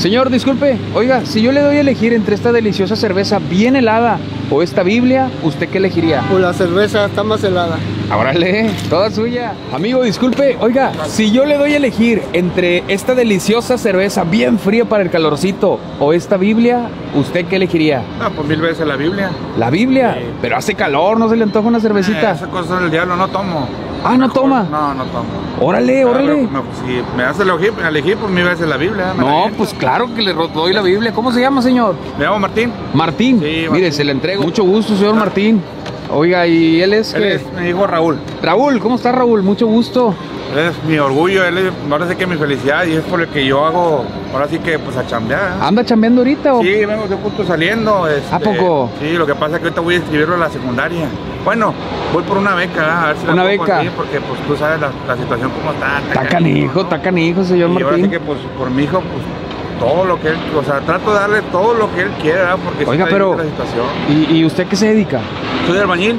Señor, disculpe, oiga, si yo le doy a elegir entre esta deliciosa cerveza bien helada o esta Biblia, ¿usted qué elegiría? Pues la cerveza está más helada. Órale, toda suya. Amigo, disculpe, oiga, si yo le doy a elegir entre esta deliciosa cerveza bien fría para el calorcito o esta Biblia, ¿usted qué elegiría? No, pues 1000 veces la Biblia. ¿La Biblia? Sí. Pero hace calor, ¿no se le antoja una cervecita? Esa cosa del diablo, no tomo. Ah, ¿no toma? No, no tomo. Órale, órale. Si me hace elegir, pues 1000 veces la Biblia. No, pues claro que le doy la Biblia. ¿Cómo se llama, señor? Me llamo Martín. Martín. Sí, Mire, Martín. se le entrego. Mucho gusto, señor Martín. Oiga, ¿y él es Él qué? es mi hijo Raúl. Raúl, ¿cómo está, Raúl? Mucho gusto. Él es mi orgullo, ahora sí que mi felicidad y es por el que yo hago, ahora sí que pues a chambear. ¿Anda chambeando ahorita o? Sí, vengo de punto saliendo. ¿A poco? Sí, lo que pasa es que ahorita voy a inscribirlo a la secundaria. Bueno, voy por una beca, ¿verdad? A ver si la ¿Una puedo beca? conseguir, porque pues tú sabes la situación cómo está. Está canijo, señor Y ahora sí Martín. que pues por mi hijo, pues todo lo que él, o sea, trato de darle todo lo que él quiera, ¿verdad? Porque Oiga, sí está pero- difícil la situación. ¿Y usted qué se dedica? Soy albañil.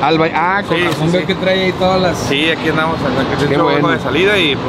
Ah, con Sí, razón sí, veo sí. que trae ahí todas las... Sí, aquí andamos, aquí Qué vengo bueno. de salida y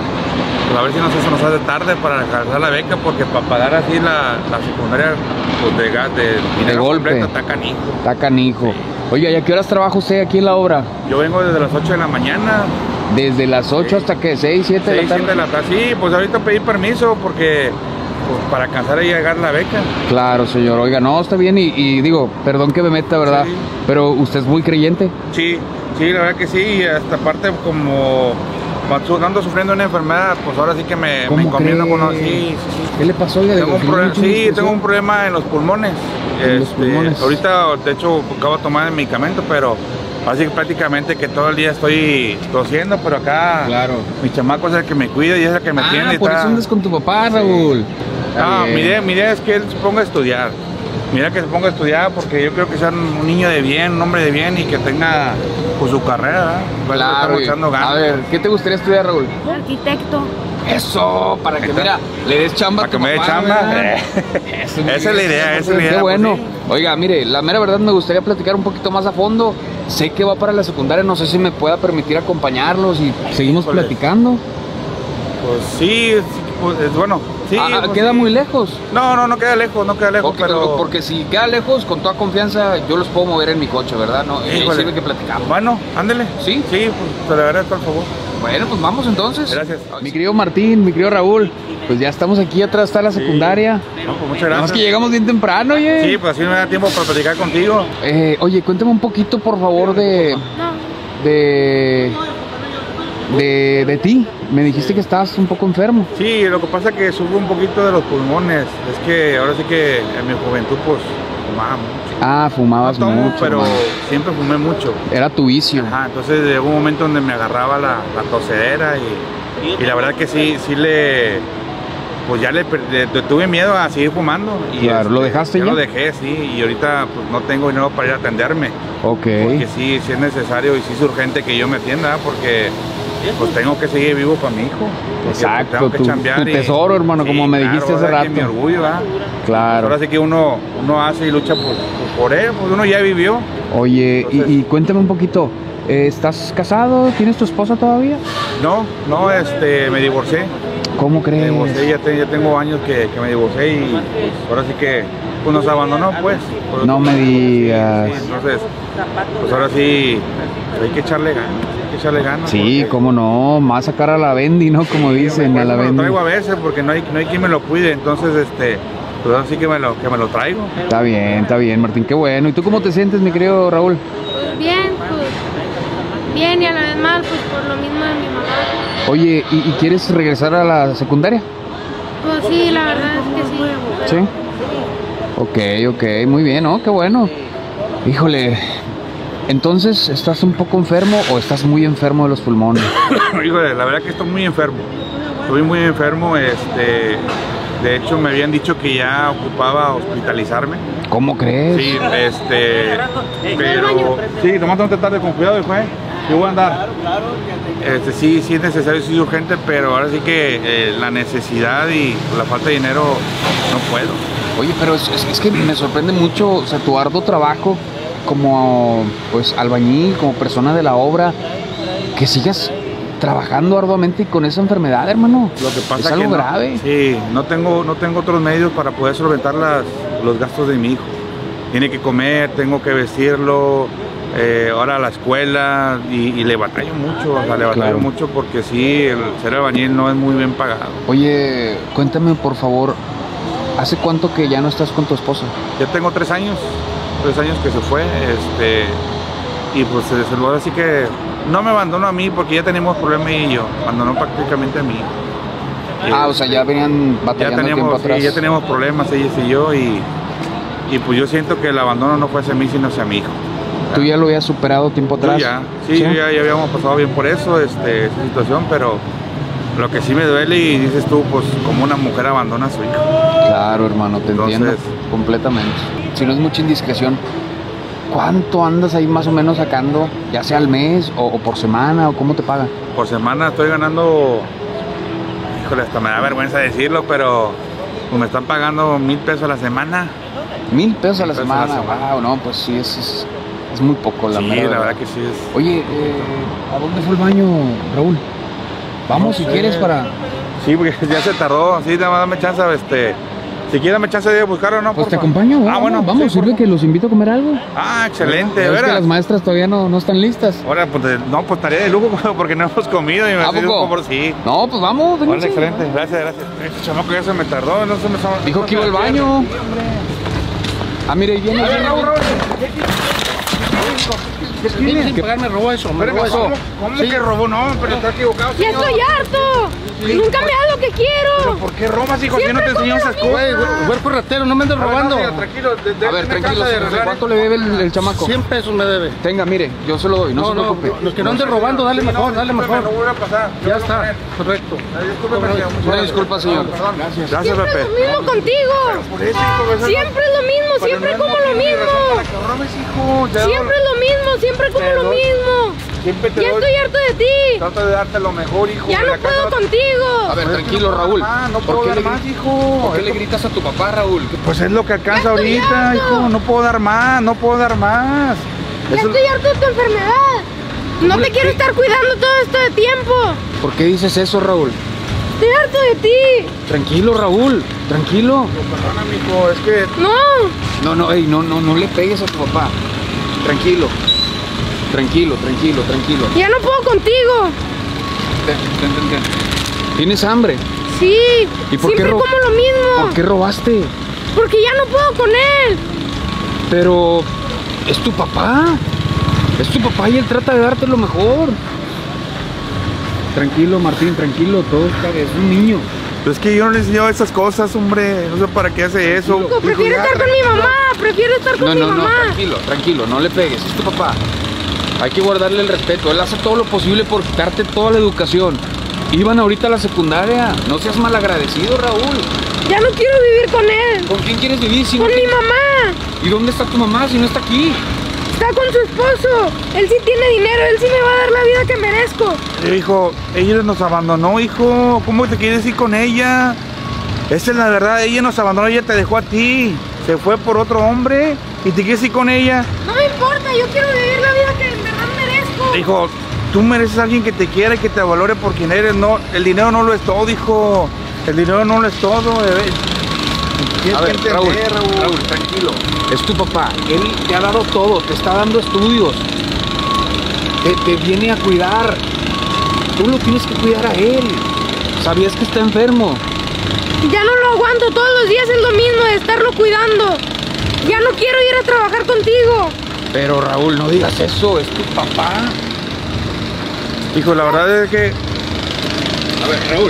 pues a ver si no se nos hace tarde para alcanzar la beca, porque para pagar así la secundaria pues de dinero golpe. completo está canijo. Está canijo. Oiga, ¿y a qué horas trabaja usted aquí en la obra? Yo vengo desde las 8 de la mañana, Desde las 8 hasta que 6, 7 de 6, la 7 tarde. de la tarde. Sí, pues ahorita pedí permiso porque pues, para alcanzar a llegar la beca. Claro, señor. Oiga, no, está bien y digo, perdón que me meta, ¿verdad? Sí. Pero usted es muy creyente. Sí, sí, la verdad que sí, y hasta aparte como cuando ando sufriendo una enfermedad, pues ahora sí que me ¿Cómo encomiendo cree? con... Sí. ¿Qué le pasó? Oiga, Tengo un ¿tiene problema, mucha sí, indisposición? tengo un problema en los pulmones. En los pulmones. Ahorita, de hecho, acabo de tomar el medicamento, pero así que prácticamente que todo el día estoy tosiendo, pero acá Claro. mi chamaco es el que me cuida y es el que me atiende. Por eso andas con tu papá, Raúl. Está bien. Mi idea es que él se ponga a estudiar. Mira que se ponga a estudiar porque yo creo que sea un niño de bien, un hombre de bien y que tenga pues, su carrera, ¿verdad? Claro. Está echando ganas. A ver, ¿qué te gustaría estudiar, Raúl? Arquitecto. Eso, para que, mira, le des chamba Para a que tu me dé papá, chamba. ¿verdad? Eso, Esa es la idea, esa es la idea. Qué pues, bueno. sí. Oiga, mire, la mera verdad me gustaría platicar un poquito más a fondo. Sé que va para la secundaria, no sé si me pueda permitir acompañarlos y seguimos Híjole. platicando. Pues sí, pues, bueno, sí. pues, ¿Queda sí. muy lejos? No queda lejos, Ok, pero... porque si queda lejos, con toda confianza, yo los puedo mover en mi coche, ¿verdad? No, Híjole. sirve que platicamos. Bueno, ándele. ¿Sí? Sí, pues te lo agradezco, por favor. Bueno, pues vamos entonces. Gracias. Mi querido Martín, mi querido Raúl, pues ya estamos aquí atrás, está la secundaria. No, pues muchas Nada más gracias. que llegamos bien temprano, oye. Sí, pues así no me da tiempo para platicar contigo. Oye, cuéntame un poquito, por favor, de ti. Me dijiste que estabas un poco enfermo. Sí, lo que pasa es que sufro un poquito de los pulmones. Es que ahora sí que en mi juventud pues fumaba mucho. Ah, fumabas No tomo, mucho. pero hermano. siempre fumé mucho. Era tu vicio. Ajá, entonces llegó un momento donde me agarraba la tosedera y la verdad que sí pues ya le tuve miedo a seguir fumando. Y Claro, ¿lo dejaste ya? Lo dejé, sí, y ahorita pues no tengo dinero para ir a atenderme. Ok. Porque sí es necesario y sí es urgente que yo me atienda porque pues tengo que seguir vivo para mi hijo. Porque, pues, Exacto, tengo que tu chambear y- tesoro, hermano, como me dijiste hace ahora que rato. Mi orgullo, ¿verdad? Claro. Ahora sí que uno hace y lucha por él, pues uno ya vivió. Oye, Entonces- y cuéntame un poquito. ¿Estás casado? ¿Tienes tu esposa todavía? No, me divorcié. ¿Cómo Me crees? divorcié, ya tengo años que me divorcié y pues, ahora sí que pues, nos abandonó, pues. Por No otro me lado, digas. sí, entonces, pues ahora sí, hay que echarle ganas. Sí, porque- cómo no, más sacar a la Bendy, ¿no? Como Sí, dicen, por a la eso me lo Bendy. traigo a veces porque no hay quien me lo cuide, entonces pues así que me lo traigo. Está bien, Martín, qué bueno. ¿Y tú cómo te sientes, mi querido Raúl? Pues bien y a la vez mal, pues por lo mismo de mi mamá. Oye, ¿y quieres regresar a la secundaria? Pues sí, la verdad es que sí. Sí. Ok, muy bien, ¿no? Qué bueno. Híjole, entonces, ¿estás un poco enfermo o estás muy enfermo de los pulmones? Híjole, la verdad que estoy muy enfermo. Estoy muy enfermo, de hecho me habían dicho que ya ocupaba hospitalizarme. ¿Cómo crees? Sí, pero sí, nomás tengo que tratar con cuidado, hijo, yo voy a andar. Sí es necesario, sí es urgente, pero ahora sí que la necesidad y la falta de dinero no puedo. Oye, pero es que me sorprende mucho, o sea, tu arduo trabajo como, pues, albañil, como persona de la obra, que sigas trabajando arduamente y con esa enfermedad, hermano. Lo que pasa es es algo que no, grave. Sí, no tengo otros medios para poder solventar los gastos de mi hijo. Tiene que comer, tengo que vestirlo, ahora a la escuela y le batallo mucho, o sea, le batallo mucho porque sí, el ser albañil no es muy bien pagado. Oye, cuéntame por favor, ¿hace cuánto que ya no estás con tu esposa? Ya tengo 3 años que se fue, y pues se lo así que no me abandonó a mí porque ya teníamos problemas ella y yo, abandonó prácticamente a mí. O sea, ya venían batallando tiempo atrás. Sí, ya teníamos problemas ella y yo y pues yo siento que el abandono no fue hacia mí sino hacia mi hijo. ¿Tú ya lo habías superado tiempo atrás? Ya habíamos pasado bien por eso, esa situación, pero lo que sí me duele y dices tú, pues como una mujer abandona a su hijo. Claro, hermano, te entiendo completamente. Si no es mucha indiscreción, ¿cuánto andas ahí más o menos sacando? Ya sea al mes o por semana o cómo te pagan. Por semana estoy ganando, híjole, hasta me da vergüenza decirlo, pero pues me están pagando 1,000 pesos a la semana. 1,000 pesos a la semana. Wow, no, pues sí, es muy poco, la verdad. Sí, la verdad que sí es. Oye, ¿a dónde fue el baño, Raúl? Vamos, si quieres, para... Sí, porque ya se tardó, sí, dame chance, si quieres dame chance de buscarlo, ¿no? Pues te acompaño, bueno, vamos, sí, sirve que los invito a comer algo. Excelente, ¿verdad? Es que las maestras todavía no están listas. Ahora, pues estaría de lujo porque no hemos comido y me ¿A poco? por sí. No, pues vamos. Bueno, excelente, gracias. Este chamaco ya se me tardó, no se me... Dijo que iba al baño. Mire, ahí viene. Raúl. ¿Qué tiene? Me robó eso, me robó eso. ¿Cómo que robó? No, pero está equivocado, ¡Ya señor. estoy harto! ¡Nunca me da lo que quiero! ¿Pero por qué robas, hijo? ¿Quién no te enseñó esas cosas? Güey, ratero, no me andes robando. Tranquilo, A ver, tranquilo, señor. ¿Cuánto le debe el chamaco? 100 pesos me debe. Tenga, mire, yo se lo doy, no se preocupe. Los que no anden robando, dale mejor. No vuelve a pasar. Ya está, correcto. Una disculpa, señor. Gracias, Siempre Pepe. es lo mismo contigo. Por eso, hijo, Siempre es lo mismo, siempre como lo mismo. Siempre es lo mismo, siempre como lo mismo. Siempre te Ya doy. estoy harto de ti. Trata de darte lo mejor, hijo. Ya no puedo contigo. A ver, tranquilo, Raúl. No puedo dar más, hijo. ¿Por qué le gritas a tu papá, Raúl? Pues es lo que alcanza Ya estoy ahorita, harto. hijo. No puedo dar más. Ya estoy harto de tu enfermedad. No te quiero estar cuidando todo esto de tiempo. ¿Por qué dices eso, Raúl? Estoy harto de ti. Tranquilo, Raúl, tranquilo. Perdona, mijo, es que... No. No le pegues a tu papá. Tranquilo. Tranquilo. Ya no puedo contigo. Ten. ¿Tienes hambre? Sí. ¿Y por qué siempre como lo mismo. ¿Por qué robaste? Porque ya no puedo con él. Pero es tu papá. Es tu papá y él trata de darte lo mejor. Tranquilo, Martín, tranquilo. Todo está bien. Es un niño. Es que yo no le enseño esas cosas, hombre. No sé para qué hace eso. Hijo, prefiero estar con mi mamá. Prefiero estar con mi mamá. Tranquilo, no le pegues. Es tu papá. Hay que guardarle el respeto. Él hace todo lo posible por quitarte toda la educación. Iban ahorita a la secundaria. No seas malagradecido, Raúl. Ya no quiero vivir con él. ¿Con quién quieres vivir si no Con mi tienes- mamá. ¿Y dónde está tu mamá si no está aquí? Está con su esposo. Él sí tiene dinero. Él sí me va a dar la vida que merezco. Hijo, ella nos abandonó, hijo. ¿Cómo te quieres ir con ella? Esa es la verdad. Ella nos abandonó, ella te dejó a ti. Se fue por otro hombre y te quieres ir con ella. No me importa. Yo quiero vivir la vida que en verdad merezco. Hijo, tú mereces a alguien que te quiera y que te valore por quien eres. No, el dinero no lo es todo, hijo. El dinero no lo es todo. Tienes A ver, que entender, Raúl, tranquilo. Es tu papá. Él te ha dado todo. Te está dando estudios. Te viene a cuidar. Tú lo tienes que cuidar a él. ¿Sabías que está enfermo? Ya no lo aguanto. Todos los días es lo mismo de estarlo cuidando. Ya no quiero ir a trabajar contigo. Pero Raúl, no digas eso. Es tu papá. Hijo, la verdad es que... A ver,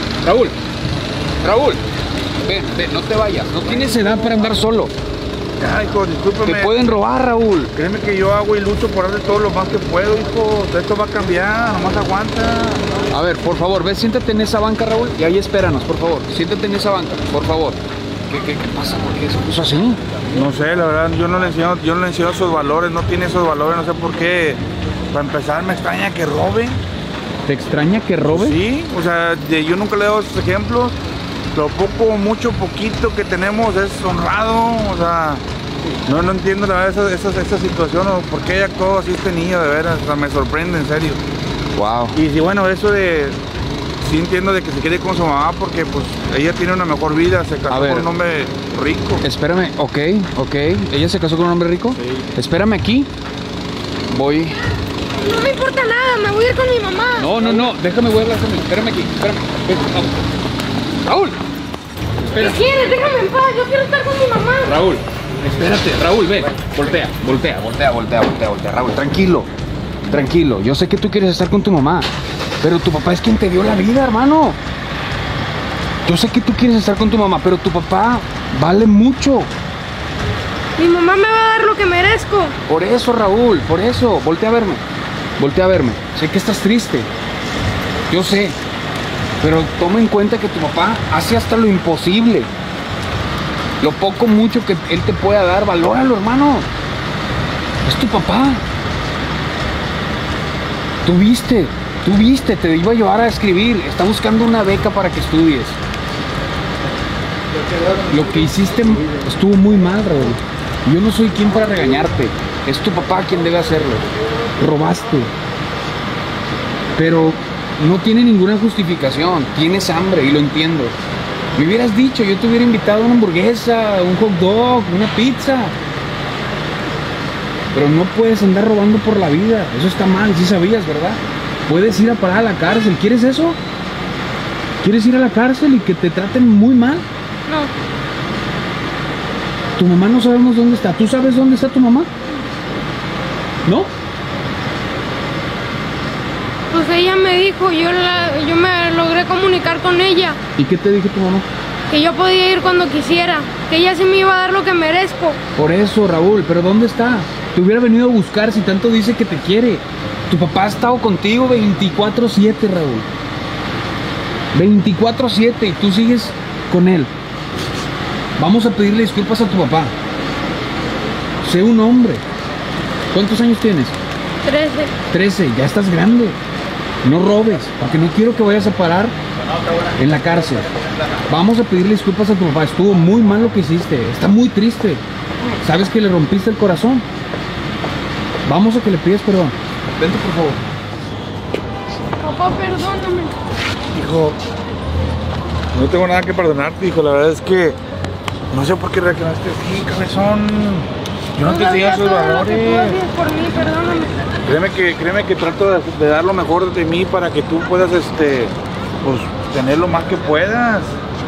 Raúl. Ven, no te vayas. No tienes edad para andar solo. Ya, hijo, discúlpame. Te pueden robar, Raúl. Créeme que yo hago y lucho por hacer todo lo más que puedo, hijo. Esto va a cambiar, nomás aguanta. A ver, por favor, ve, siéntate en esa banca, Raúl, y ahí espéranos, por favor. Siéntate en esa banca, por favor. ¿Qué pasa? ¿Por qué se puso así? No sé, la verdad, yo no le enseño esos valores, no tiene esos valores, no sé por qué. Para empezar, me extraña que robe. ¿Te extraña que robe? Sí, o sea, yo nunca le he dado esos ejemplos. Lo poco, mucho, poquito que tenemos es honrado, o sea, no entiendo la verdad esa situación o por qué ella actuó así este niño, de veras, o sea, me sorprende, en serio. Wow. Y sí, bueno, eso de... Sí entiendo de que se quede con su mamá porque pues ella tiene una mejor vida, se casó con un hombre rico. Espérame, ok. ¿Ella se casó con un hombre rico? Sí. Espérame aquí. Voy. No me importa nada, me voy a ir con mi mamá. No, déjame, voy a hablar con él. Espérame aquí, espérame. Raúl. ¿Qué quieres? Déjame en paz, yo quiero estar con mi mamá. Raúl, espérate, Raúl, ve. Voltea, Raúl, tranquilo. Yo sé que tú quieres estar con tu mamá, pero tu papá es quien te dio la vida, hermano. Yo sé que tú quieres estar con tu mamá, pero tu papá vale mucho. Mi mamá me va a dar lo que merezco. Por eso, Raúl, por eso. Voltea a verme. Sé que estás triste. Yo sé. Pero toma en cuenta que tu papá hace hasta lo imposible. Lo poco, mucho que él te pueda dar, valóralo, hermano. Es tu papá. Tú viste, te iba a llevar a escribir. Está buscando una beca para que estudies. Lo que hiciste estuvo muy mal, Raúl. Yo no soy quien para regañarte. Es tu papá quien debe hacerlo. Robaste. Pero no tiene ninguna justificación. Tienes hambre y lo entiendo. Me hubieras dicho, yo te hubiera invitado a una hamburguesa, un hot dog, una pizza. Pero no puedes andar robando por la vida. Eso está mal, sí sabías, ¿verdad? Puedes ir a parar a la cárcel. ¿Quieres eso? ¿Quieres ir a la cárcel y que te traten muy mal? No. Tu mamá no sabemos dónde está. ¿Tú sabes dónde está tu mamá? ¿No? Pues ella me dijo, yo me logré comunicar con ella, ¿Y qué te dijo tu mamá? que yo podía ir cuando quisiera, que ella sí me iba a dar lo que merezco. Por eso, Raúl, pero ¿dónde está? Te hubiera venido a buscar si tanto dice que te quiere. Tu papá ha estado contigo 24/7, Raúl. 24/7 y tú sigues con él. Vamos a pedirle disculpas a tu papá. Sé un hombre. ¿Cuántos años tienes? 13, ya estás grande. No robes, porque no quiero que vayas a parar en la cárcel. Vamos a pedirle disculpas a tu papá. Estuvo muy mal lo que hiciste. Está muy triste. Sabes que le rompiste el corazón. Vamos a que le pidas perdón. Vente, por favor. Papá, perdóname. Hijo, no tengo nada que perdonarte, hijo. La verdad es que no sé por qué reaccionaste así, cabezón. Yo no te enseñé esos valores. Tú hacías por mí, perdóname. Créeme que trato de dar lo mejor de mí para que tú puedas, pues, tener lo más que puedas.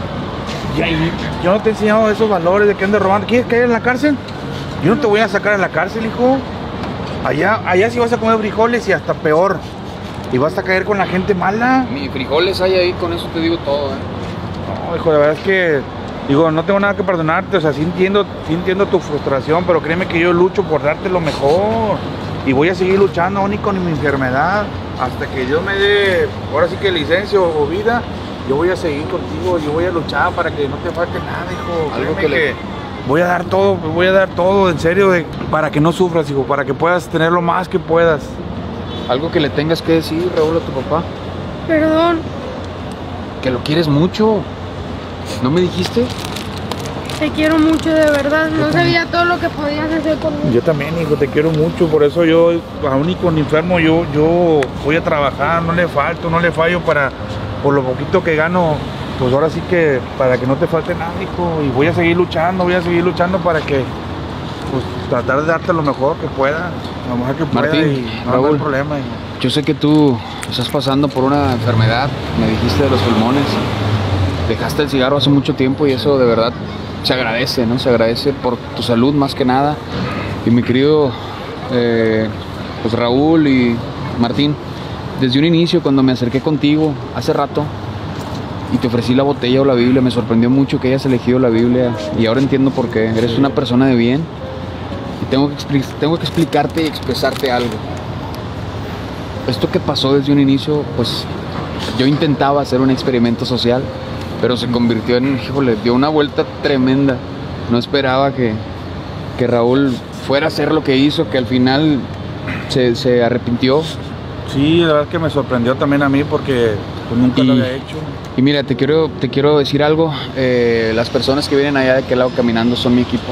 Yo no te he enseñado esos valores de que andes robando. ¿Quieres caer en la cárcel? Yo no te voy a sacar en la cárcel, hijo. Allá sí vas a comer frijoles y hasta peor. Y vas a caer con la gente mala. Ni frijoles hay ahí, con eso te digo todo, No, hijo, la verdad es que, digo, no tengo nada que perdonarte. O sea, sí entiendo tu frustración, pero créeme que yo lucho por darte lo mejor. Y voy a seguir luchando, aún y con mi enfermedad. Hasta que Dios me dé, ahora sí que licencia o vida, yo voy a seguir contigo. Yo voy a luchar para que no te falte nada, hijo. Algo Créeme que voy a dar todo, en serio, para que no sufras, hijo, para que puedas tener lo más que puedas. Algo que le tengas que decir, Raúl, a tu papá. Perdón. Que lo quieres mucho. ¿No me dijiste? Te quiero mucho, de verdad. No sabía todo lo que podías hacer por mí. Yo también, hijo, te quiero mucho. Por eso yo, aún y con enfermo, yo voy a trabajar, no le fallo por lo poquito que gano. Pues ahora sí que para que no te falte nada, hijo. Y voy a seguir luchando para que, pues, tratar de darte lo mejor que pueda, lo mejor que pueda. Martín, y no Raúl, hay problema. Yo sé que tú estás pasando por una enfermedad. Me dijiste de los pulmones. Dejaste el cigarro hace mucho tiempo y eso de verdad se agradece, ¿no? Se agradece por tu salud más que nada. Y mi querido pues Raúl y Martín, desde un inicio cuando me acerqué contigo hace rato y te ofrecí la botella o la Biblia, me sorprendió mucho que hayas elegido la Biblia y ahora entiendo por qué. Eres una persona de bien y tengo que explicarte y expresarte algo. Esto que pasó desde un inicio, pues yo intentaba hacer un experimento social, pero se convirtió en, híjole, dio una vuelta tremenda. No esperaba que Raúl fuera a hacer lo que hizo, que al final se arrepintió. Sí, la verdad es que me sorprendió también a mí porque pues, nunca lo había hecho. Y mira, te quiero decir algo. Las personas que vienen allá de aquel lado caminando son mi equipo.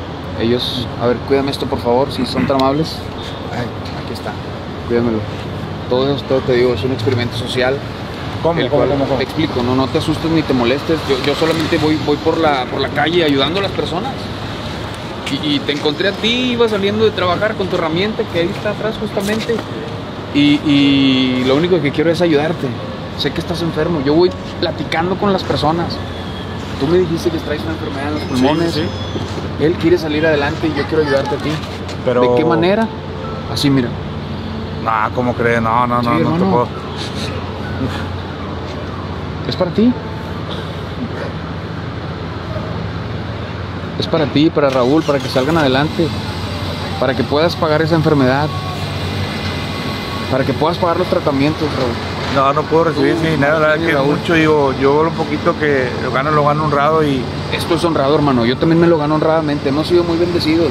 Ellos, a ver, cuídame esto por favor, si son tan amables. Ay, aquí está, cuídamelo. Todo esto, te digo, es un experimento social. ¿Cómo? El cual, te explico, no te asustes ni te molestes. Yo solamente voy por la calle ayudando a las personas. Y te encontré a ti, ibas saliendo de trabajar con tu herramienta que ahí está atrás justamente. Y lo único que quiero es ayudarte. Sé que estás enfermo. Yo voy platicando con las personas. Tú me dijiste que traes una enfermedad en los pulmones. Sí. Él quiere salir adelante y yo quiero ayudarte a ti. Pero... ¿De qué manera? Así, mira. No, ¿cómo crees? No, Sí, no te hermano. puedo. Es para ti. Es para ti, para Raúl, para que salgan adelante. Para que puedas pagar esa enfermedad. Para que puedas pagar los tratamientos, Raúl. No puedo recibir ese dinero, la verdad que es Raúl. mucho, digo, yo lo poquito que lo gano honrado y... Esto es honrado, hermano. Yo también me lo gano honradamente. Hemos sido muy bendecidos.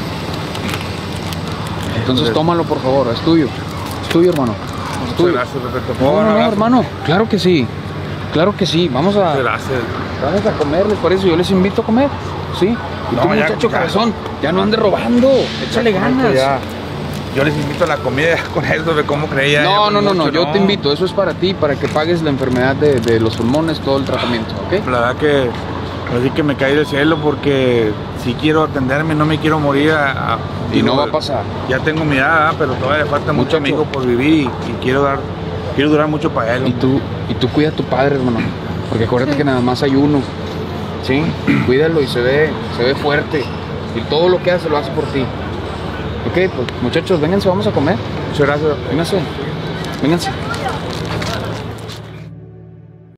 Entonces tómalo, por favor. Es tuyo. Es tuyo, hermano. Es Muchas tuyo. gracias, perfecto. No, hermano. Claro que sí. Claro que sí. Vamos a Gracias. comer, ¿les parece? Yo les invito a comer. ¿Sí? Y No, tú, ya, muchacho ya. cabezón, ya no andes robando. Échale Ya con esto ganas. ya. Yo les invito a la comida ya con eso, de cómo creía. No. Yo te invito. Eso es para ti, para que pagues la enfermedad de los pulmones, todo el tratamiento, ¿ok? La verdad que así que me caí del cielo porque si quiero atenderme, no me quiero morir Y no va a pasar. Ya tengo mi edad, pero todavía falta mucho Muchacho. amigo por vivir y quiero durar mucho para él. Y tú cuida a tu padre, hermano. Porque acuérdate que nada más hay uno. ¿Sí? Cuídalo y se ve fuerte. Y todo lo que hace lo hace por ti. Ok, pues muchachos, vénganse, vamos a comer. Muchas gracias. Vénganse.